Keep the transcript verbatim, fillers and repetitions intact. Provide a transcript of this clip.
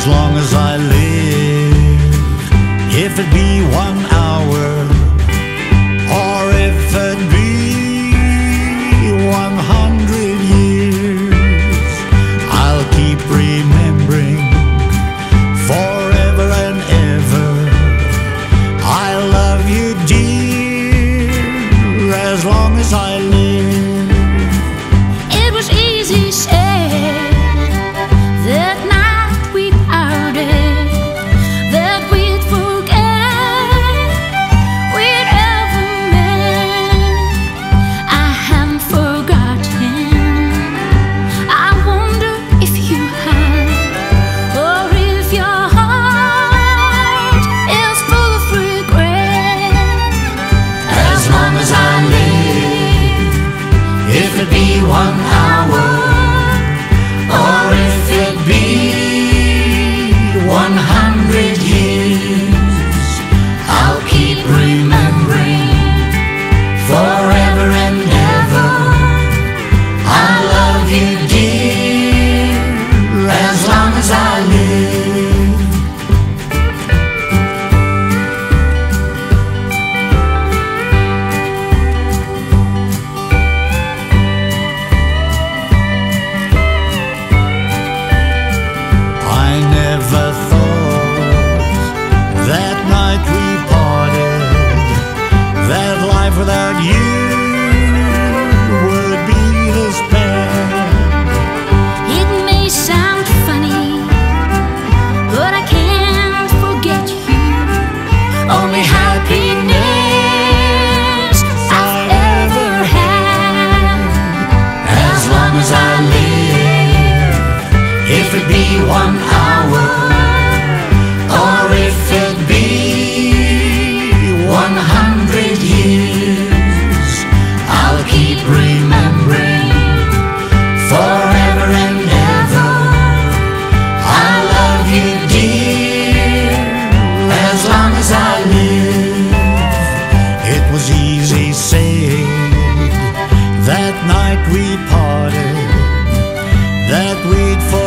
as long as I live. If it be one hour, or if it be one hundred years, I'll keep remembering forever and ever. I love you, dear, as long as I live. It was easy said that night we parted, that we'd forget we'd ever met. I haven't forgotten. I wonder if you have, or if your heart is full of regret. As long as I live, if it be one hour, or if it be one hundred years, I'll keep remembering forever and ever. I love you, dear, as long as I live. I never thought that night we parted, that life without you would be this bad. It may sound funny, but I can't forget you. Only happiness I've ever had. As long as I live, if it be one hour, or if it be one hundred years, I'll keep remembering forever and ever. I love you, dear, as long as I live. It was easy said that night we parted, that we'd